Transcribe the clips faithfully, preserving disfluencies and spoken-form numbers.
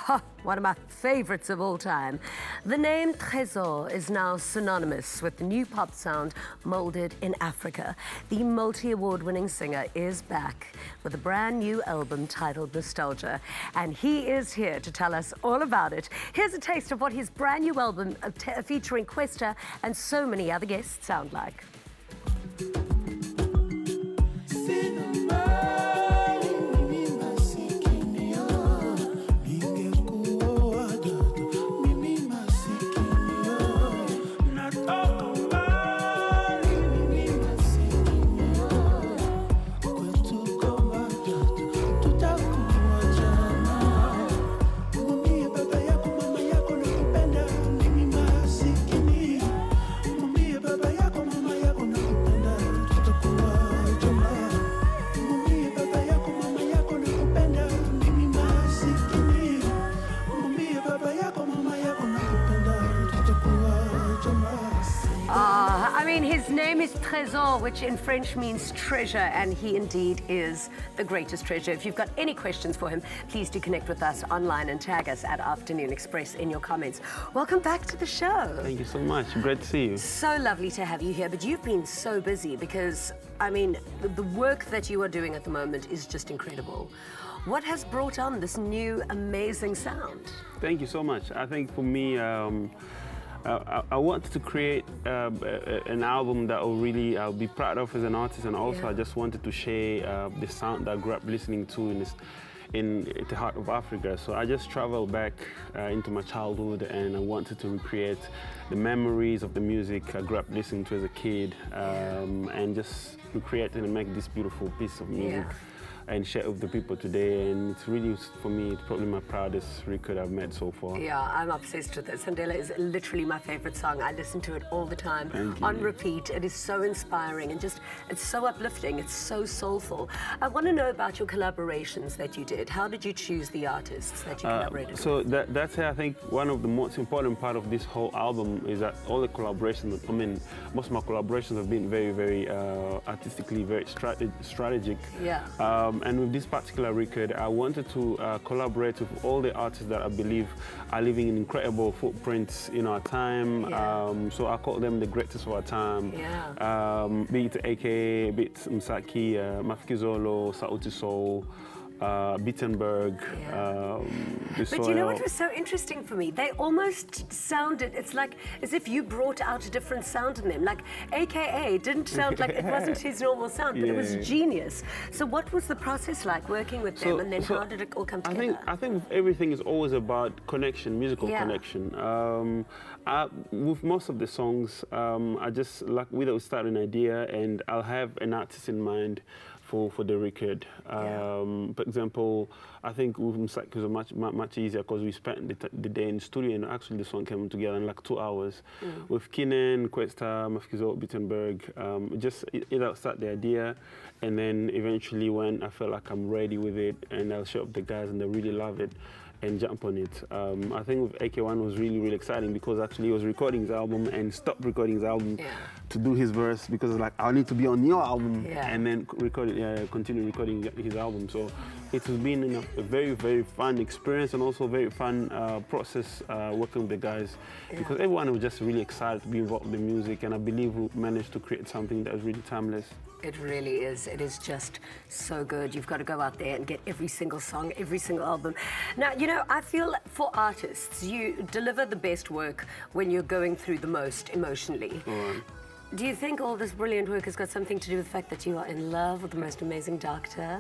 Oh, one of my favorites of all time. The name Tresor is now synonymous with the new pop sound moulded in Africa. The multi-award-winning singer is back with a brand new album titled Nostalgia, and he is here to tell us all about it. Here's a taste of what his brand new album uh, featuring Questa and so many other guests sound like. Uh, I mean, his name is Tresor, which in French means treasure, and he indeed is the greatest treasure. If you've got any questions for him, please do connect with us online and tag us at Afternoon Express in your comments. Welcome back to the show. Thank you so much. Great to see you. So lovely to have you here, but you've been so busy because, I mean, the, the work that you are doing at the moment is just incredible. What has brought on this new amazing sound? Thank you so much. I think for me, um, I, I wanted to create uh, an album that will really I'll be proud of as an artist, and also yeah. I just wanted to share uh, the sound that I grew up listening to in, this, in the heart of Africa. So I just traveled back uh, into my childhood, and I wanted to recreate the memories of the music I grew up listening to as a kid, um, and just recreate and make this beautiful piece of music. Yeah. And share with the people today, and it's really, for me, it's probably my proudest record I've made so far. Yeah, I'm obsessed with it. Sandela is literally my favorite song. I listen to it all the time, on repeat. It is so inspiring and just, it's so uplifting, it's so soulful. I want to know about your collaborations that you did. How did you choose the artists that you collaborated uh, so with? So that, that's, I think, one of the most important part of this whole album is that all the collaborations, I mean, most of my collaborations have been very, very uh, artistically, very strate strategic. Yeah. Um, And with this particular record, I wanted to uh, collaborate with all the artists that I believe are leaving incredible footprints in our time. Yeah. Um, so I call them the greatest of our time. Yeah. Um, be it A K A, be it Msaki, uh, Mafikizolo, Sauti Soul, Uh, Bittenberg, yeah. um, But you know what was so interesting for me? They almost sounded, it's like as if you brought out a different sound in them. Like A K A didn't sound like, it wasn't his normal sound, but yeah. it was genius. So what was the process like working with them, so, and then so how did it all come together? I think, I think everything is always about connection, musical yeah. connection. Um, I, with most of the songs, um, I just, like, we start an idea and I'll have an artist in mind for, for the record. Um, yeah. For example, I think with Msaki was much, much easier because we spent the, the day in the studio, and actually the song came together in like two hours. Mm. With Kinen, Questa, Mafikizo, Bittenberg, um, just it, it start the idea, and then eventually when I felt like I'm ready with it, and I'll show up the guys and they really love it, and jump on it. Um, I think with A K one was really, really exciting because actually he was recording his album and stopped recording his album yeah. to do his verse because it's like, I need to be on your album yeah. and then record it, uh, continue recording his album. So it has been you know, a very, very fun experience, and also a very fun uh, process uh, working with the guys yeah. because everyone was just really excited to be involved in the music, and I believe we managed to create something that is really timeless. It really is. It is just so good. You've got to go out there and get every single song, every single album. Now, you know, I feel for artists, you deliver the best work when you're going through the most emotionally. Right. Do you think all this brilliant work has got something to do with the fact that you are in love with the most amazing doctor?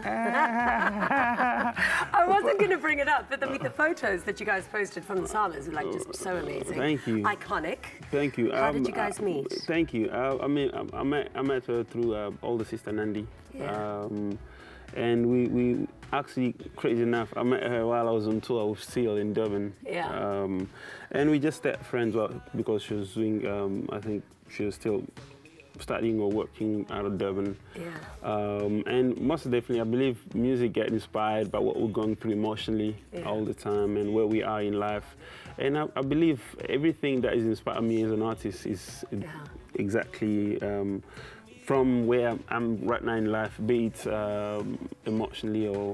I wasn't going to bring it up, but the, the photos that you guys posted from the summers were like just so amazing. Thank you. Iconic. Thank you. How um, did you guys meet? Uh, thank you. Uh, I mean, I, I, met, I met her through uh, older sister Nandi. Yeah. Um, and we, we actually, crazy enough, I met her while I was on tour with Seal in Durban. Yeah. Um, and we just stayed friends well, because she was doing, um, I think she was still studying or working out of Durban. Yeah. Um, and most definitely, I believe music gets inspired by what we're going through emotionally yeah. all the time and where we are in life. And I, I believe everything that has inspired me as an artist is yeah. exactly um, from where I'm right now in life, be it um, emotionally or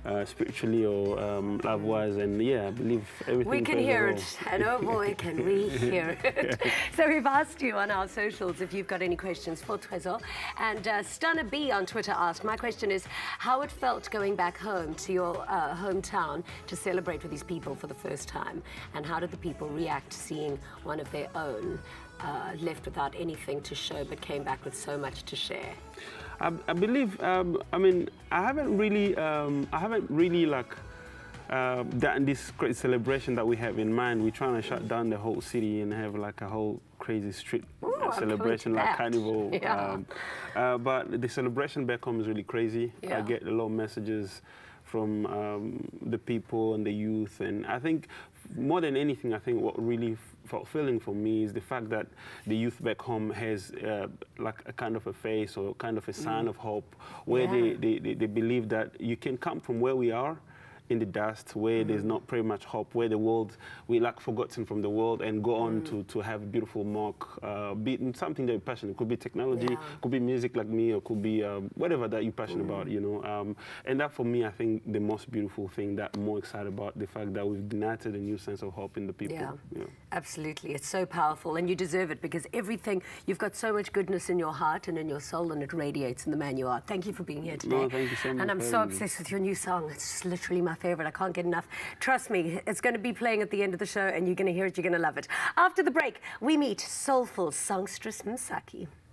uh, spiritually or um, love-wise, and yeah, I believe everything. We can hear it, and oh boy, can we hear it. So we've asked you on our socials if you've got any questions for Tresor, and uh, Stunner B on Twitter asked, my question is how it felt going back home to your uh, hometown to celebrate with these people for the first time, and how did the people react to seeing one of their own uh, left without anything to show but came back with so much to share? I, I believe, um, I mean, I haven't really, um, I haven't really like uh, done this great celebration that we have in mind. We're trying to shut down the whole city and have like a whole crazy street Ooh, uh, celebration, like that. carnival. Yeah. Um, uh, but the celebration back home is really crazy. Yeah. I get a lot of messages from um, the people and the youth, and I think more than anything, I think what really fulfilling for me is the fact that the youth back home has uh, like a kind of a face or kind of a sign mm. of hope, where yeah. they, they, they believe that you can come from where we are in the dust, where mm. there's not pretty much hope, where the world, we like forgotten from the world, and go on mm. to, to have a beautiful mark, uh, be something that you're passionate. It could be technology, yeah. could be music like me, or could be um, whatever that you're passionate mm. about, you know. Um, and that for me, I think the most beautiful thing that I'm more excited about, the fact that we've ignited a new sense of hope in the people. Yeah, you know. Absolutely. It's so powerful, and you deserve it, because everything, you've got so much goodness in your heart and in your soul, and it radiates in the man you are. Thank you for being here today. No, thank you so much. And I'm so obsessed with your new song. It's literally my favorite. I can't get enough. Trust me, it's going to be playing at the end of the show, and you're going to hear it, you're going to love it. After the break, we meet soulful songstress Msaki.